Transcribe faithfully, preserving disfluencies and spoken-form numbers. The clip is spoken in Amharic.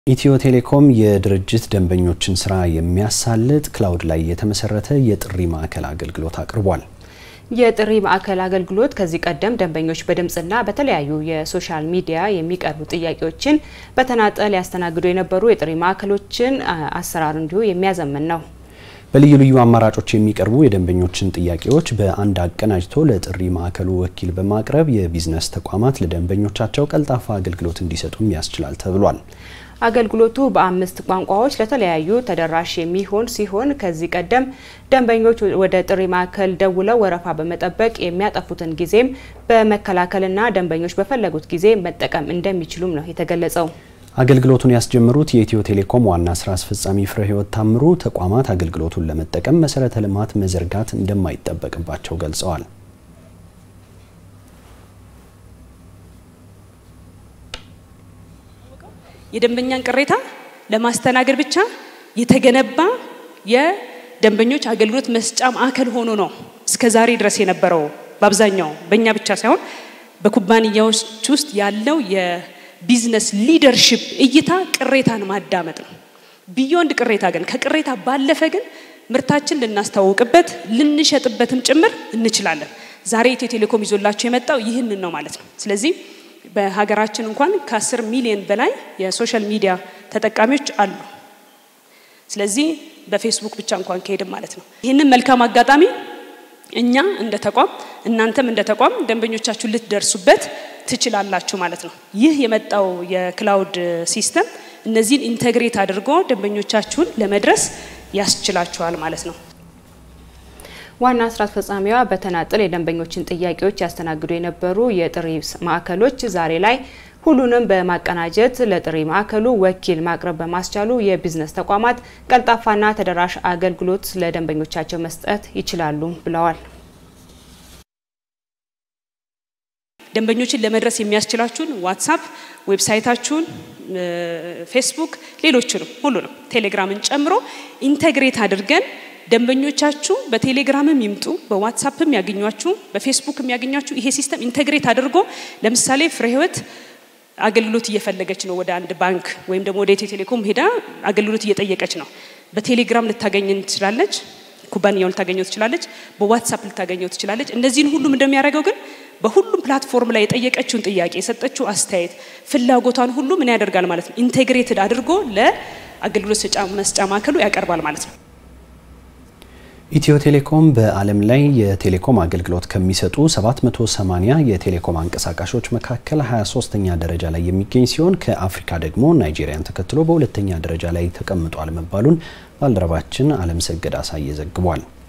ኢትዮ ቴሌኮም የድርጅት ደንበኞችን ስራ የሚያሳልጥ ክላውድ ላይ የተመሰረተ የጥሪ ማዕከል አገልግሎት አቅርቧል። የጥሪ ማዕከል አገልግሎት ከዚህ ቀደም ደንበኞች በድምጽና በተለያዩ የሶሻል ሚዲያ የሚቀርቡ ጥያቄዎችን በተናጠል ያስተናግዱ የነበሩ የጥሪ ማዕከሎችን አሰራር እንዲሁ የሚያዘምን ነው። በልዩ ልዩ አማራጮች የሚቀርቡ የደንበኞችን ጥያቄዎች በአንድ አቀናጅቶ ለጥሪ ማዕከሉ ወኪል በማቅረብ የቢዝነስ ተቋማት ለደንበኞቻቸው ቀልጣፋ አገልግሎት እንዲሰጡም ያስችላል ተብሏል። አገልግሎቱ በአምስት ቋንቋዎች ለተለያዩ ተደራሽ የሚሆን ሲሆን ከዚህ ቀደም ደንበኞች ወደ ጥሪ ማዕከል ደውለው ወረፋ በመጠበቅ የሚያጠፉትን ጊዜም በመከላከልና ደንበኞች በፈለጉት ጊዜ መጠቀም እንደሚችሉም ነው የተገለጸው። አገልግሎቱን ያስጀመሩት የኢትዮ ቴሌኮም ዋና ስራ አስፈጻሚ ፍሬህይወት ታምሩ ተቋማት አገልግሎቱን ለመጠቀም መሰረተ ልማት መዘርጋት እንደማይጠበቅባቸው ገልጸዋል። የደንበኛን ቅሬታ ለማስተናገድ ብቻ የተገነባ የደንበኞች አገልግሎት መስጫ ማዕከል ሆኖ ነው እስከዛሬ ድረስ የነበረው። በአብዛኛው በእኛ ብቻ ሳይሆን በኩባንያዎች ውስጥ ያለው የቢዝነስ ሊደርሺፕ እይታ ቅሬታን ማዳመጥ ነው። ቢዮንድ ቅሬታ ግን ከቅሬታ ባለፈ ግን ምርታችን ልናስተዋውቅበት ልንሸጥበትም ጭምር እንችላለን። ዛሬ ኢትዮ ቴሌኮም ይዞላችሁ የመጣው ይህንን ነው ማለት ነው። ስለዚህ በሀገራችን እንኳን ከአስር ሚሊዮን በላይ የሶሻል ሚዲያ ተጠቃሚዎች አሉ። ስለዚህ በፌስቡክ ብቻ እንኳን ከሄድን ማለት ነው። ይሄንን መልካም አጋጣሚ እኛ እንደ ተቋም እናንተም እንደ ተቋም ደንበኞቻችሁ ልትደርሱበት ትችላላችሁ ማለት ነው። ይህ የመጣው የክላውድ ሲስተም እነዚህን ኢንተግሬት አድርጎ ደንበኞቻችሁን ለመድረስ ያስችላችኋል ማለት ነው። ዋና ስራ አስፈጻሚዋ በተናጠል የደንበኞችን ጥያቄዎች ያስተናግዱ የነበሩ የጥሪ ማዕከሎች ዛሬ ላይ ሁሉንም በማቀናጀት ለጥሪ ማዕከሉ ወኪል ማቅረብ በማስቻሉ የቢዝነስ ተቋማት ቀልጣፋና ተደራሽ አገልግሎት ለደንበኞቻቸው መስጠት ይችላሉ ብለዋል። ደንበኞችን ለመድረስ የሚያስችላችሁን ዋትስአፕ፣ ዌብሳይታችሁን፣ ፌስቡክ፣ ሌሎችንም ሁሉንም ቴሌግራምን ጨምሮ ኢንተግሬት አድርገን ደንበኞቻችሁ በቴሌግራምም ይምጡ በዋትስአፕም ያገኙአችሁ በፌስቡክም ያገኙአችሁ ይሄ ሲስተም ኢንተግሬት አድርጎ ለምሳሌ ፍሬህይወት አገልግሎት እየፈለገች ነው ወደ አንድ ባንክ ወይም ደግሞ ወደ ኢትዮ ቴሌኮም ሄዳ አገልግሎት እየጠየቀች ነው። በቴሌግራም ልታገኘን ትችላለች፣ ኩባንያው ልታገኘው ትችላለች፣ በዋትስአፕ ልታገኘው ትችላለች። እነዚህን ሁሉም እንደሚያደርገው ግን በሁሉም ፕላትፎርም ላይ የጠየቀችውን ጥያቄ የሰጠችው አስተያየት ፍላጎቷን ሁሉ ምን ያደርጋል ማለት ነው ኢንተግሬትድ አድርጎ ለአገልግሎት መስጫ ማዕከሉ ያቀርባል ማለት ነው። ኢትዮ ቴሌኮም በዓለም ላይ የቴሌኮም አገልግሎት ከሚሰጡ ሰባት መቶ ሰማኒያ የቴሌኮም አንቀሳቃሾች መካከል ሃያ ሶስተኛ ደረጃ ላይ የሚገኝ ሲሆን ከአፍሪካ ደግሞ ናይጄሪያን ተከትሎ በሁለተኛ ደረጃ ላይ ተቀምጧል መባሉን ባልደረባችን ዓለም ሰገድ አሳየ ዘግቧል።